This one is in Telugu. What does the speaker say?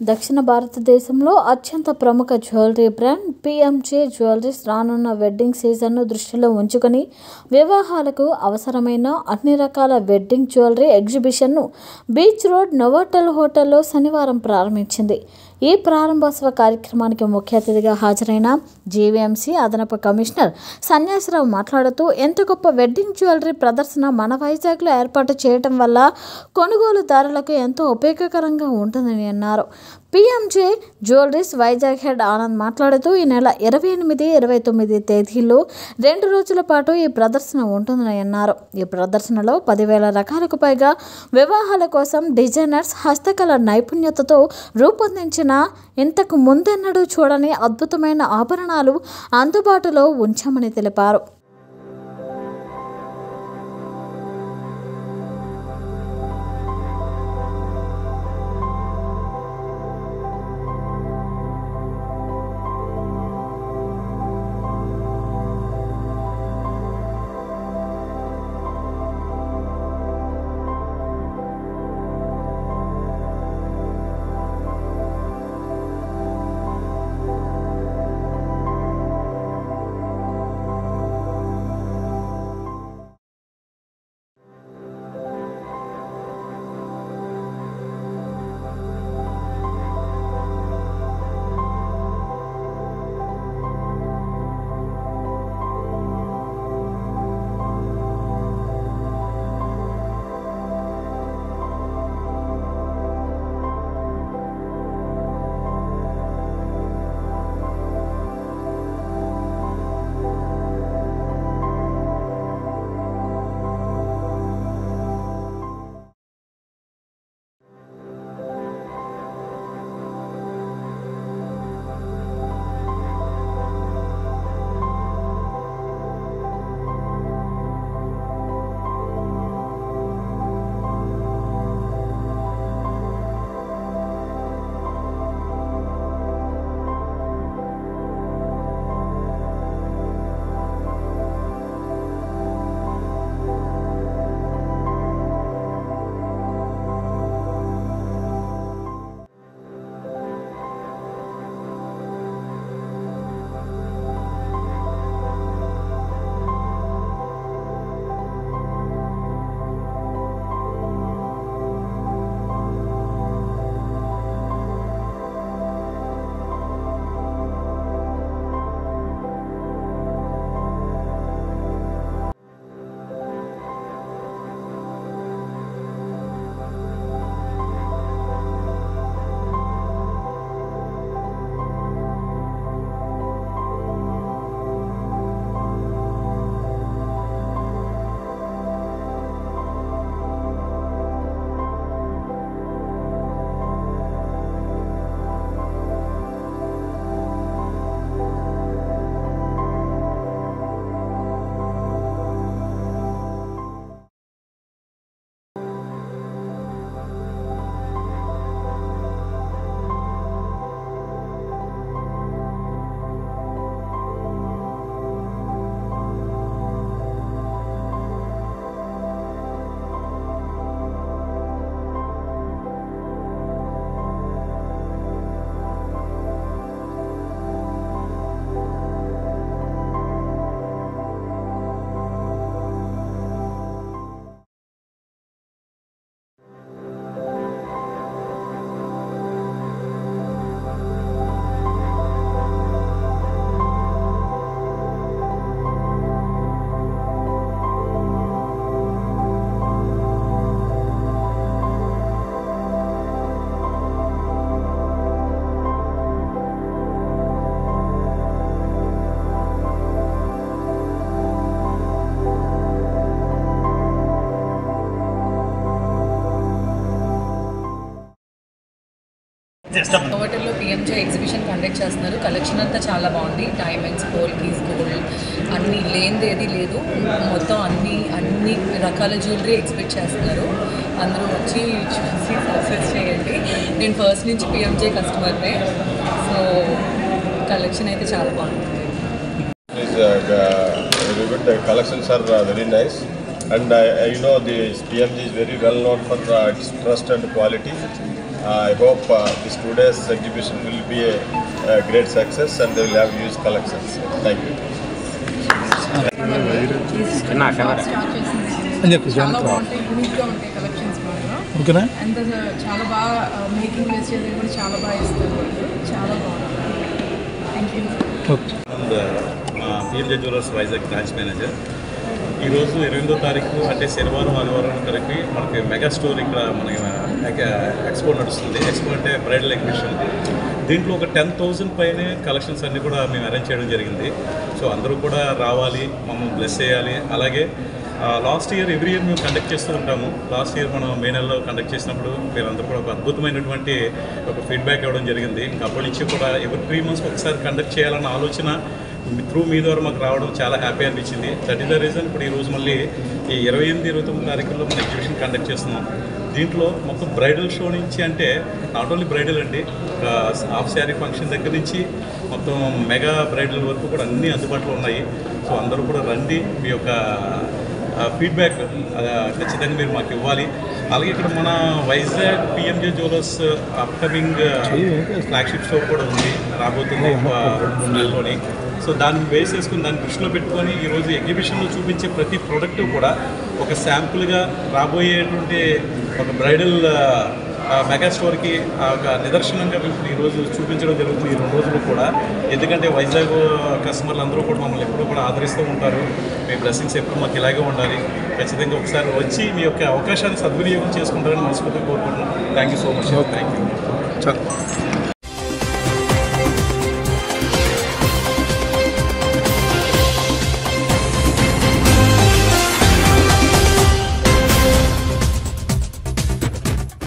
దక్షిణ భారతదేశంలో అత్యంత ప్రముఖ జ్యువెలరీ బ్రాండ్ 𝐵𝐴 జ్యువెలరీస్ రానున్న వెడ్డింగ్ సీజన్ను దృష్టిలో ఉంచుకొని వివాహాలకు అవసరమైన అన్ని రకాల వెడ్డింగ్ జ్యువెలరీ ఎగ్జిబిషన్ను బీచ్ రోడ్ నోవాటెల్ హోటల్లో శనివారం ప్రారంభించింది. ఈ ప్రారంభోత్సవ కార్యక్రమానికి ముఖ్య అతిథిగా హాజరైన జీవీఎంసీ అదనపు కమిషనర్ సన్యాసరావు మాట్లాడుతూ, ఎంత గొప్ప వెడ్డింగ్ జ్యువెలరీ ప్రదర్శన మన వైజాగ్లో ఏర్పాటు చేయడం వల్ల కొనుగోలుదారులకు ఎంతో ఉపయోగకరంగా ఉంటుందని అన్నారు. 𝐵𝐴 జ్యువెలరీస్ వైజాగ్ హెడ్ ఆనంద్ మాట్లాడుతూ, ఈ నెల 28, 29 తేదీల్లో 2 రోజుల పాటు ఈ ప్రదర్శన ఉంటుందని అన్నారు. ఈ ప్రదర్శనలో 10,000 రకాలకు పైగా వివాహాల కోసం డిజైనర్స్ హస్తకళ నైపుణ్యతతో రూపొందించిన ఇంతకు ముందెన్నడూ చూడని అద్భుతమైన ఆభరణాలు అందుబాటులో ఉంచామని తెలిపారు. నోవాటెల్లో 𝐵𝐴 ఎగ్జిబిషన్ కండక్ట్ చేస్తున్నారు. కలెక్షన్ అంతా చాలా బాగుంది. డైమండ్స్, గోల్డ్ కీస్, గోల్డ్ అన్నీ లేనిదేది లేదు. మొత్తం అన్ని రకాల జ్యువెలరీ ఎగ్జిబిట్ చేస్తున్నారు. అందరూ వచ్చి చూసి సక్సెస్ చేయండి. నేను ఫస్ట్ నుంచి 𝐵𝐴 కస్టమర్నే. సో కలెక్షన్ అయితే చాలా బాగుంటుంది. The collections are very nice, and you know the 𝐵𝐴 is very well known for its trust and quality. I hope this today's exhibition will be a great success and they will have huge collections. Thank you. చాలా బాగుంటాయి, యూనిక్గా ఉంటాయి కలెక్షన్స్ బాగా. అండ్ చాలా బాగా మేకింగ్ వేస్టేజ్ కూడా చాలా బాగా ఇస్తారు వాళ్ళు, చాలా బాగుంటుంది. Thank you. PMJ jewellers Vizag branch manager. ఈరోజు 28వ తారీఖు అంటే శనివారం ఆదివారం తారీఖు మనకి మెగా స్టోర్ ఇక్కడ మనకి ఎక్స్పో నడుస్తుంది. ఎక్స్పో అంటే బ్రైడల్ ఎగ్జిబిషన్. దీంట్లో ఒక 10,000 పైనే కలెక్షన్స్ అన్నీ కూడా మేము అరేంజ్ చేయడం జరిగింది. సో అందరూ కూడా రావాలి, మమ్మల్ని బ్లెస్ చేయాలి. అలాగే లాస్ట్ ఇయర్ ఎవ్రీ ఇయర్ మేము కండక్ట్ చేస్తూ ఉంటాము. లాస్ట్ ఇయర్ మనం మే నెలలో కండక్ట్ చేసినప్పుడు మీరందరూ కూడా ఒక అద్భుతమైనటువంటి ఒక ఫీడ్బ్యాక్ ఇవ్వడం జరిగింది. ఇంకా అప్పటి నుంచి కూడా ఎవరి 3 months ఒకసారి కండక్ట్ చేయాలన్న ఆలోచన త్రూ మీ ద్వారా మాకు రావడం చాలా హ్యాపీ అనిపించింది. దట్ ఈస్ ద రీజన్ ఇప్పుడు ఈరోజు మళ్ళీ ఈ 28, 29 తారీఖుల్లో మన ఎగ్జిబిషన్ కండక్ట్ చేస్తున్నాం. దీంట్లో మొత్తం బ్రైడల్ షో నుంచి అంటే నాట్ ఓన్లీ బ్రైడల్ అండి, ఒక హాఫ్ శారీ ఫంక్షన్ దగ్గర నుంచి మొత్తం మెగా బ్రైడల్ వరకు కూడా అన్నీ అందుబాటులో ఉన్నాయి. సో అందరూ కూడా రండి, మీ యొక్క ఫీడ్బ్యాక్ ఖచ్చితంగా మీరు మాకు ఇవ్వాలి. అలాగే ఇక్కడ మన Vizag PMJ jewellers upcoming flagship store కూడా ఉంది, రాబోతుంది నెలలోని. సో దాన్ని బేస్ చేసుకుని దాన్ని దృష్టిలో పెట్టుకొని ఈరోజు ఎగ్జిబిషన్లో చూపించే ప్రతి ప్రోడక్ట్ కూడా ఒక శాంపుల్గా రాబోయేటువంటి ఒక బ్రైడల్ మెగా స్టోర్కి ఒక నిదర్శనంగా మేము ఈరోజు చూపించడం జరుగుతుంది ఈ 2 రోజులు కూడా. ఎందుకంటే వైజాగ్ కస్టమర్లు అందరూ కూడా మమ్మల్ని ఎప్పుడూ కూడా ఆదరిస్తూ ఉంటారు. మీ బ్లెస్సింగ్స్ ఎప్పుడు మాకు ఇలాగే ఉండాలి. ఖచ్చితంగా ఒకసారి వచ్చి మీ యొక్క అవకాశాన్ని సద్వినియోగం చేసుకుంటారని మనస్ఫూర్తిగా కోరుకుంటున్నాను. Thank you so much. Thank you.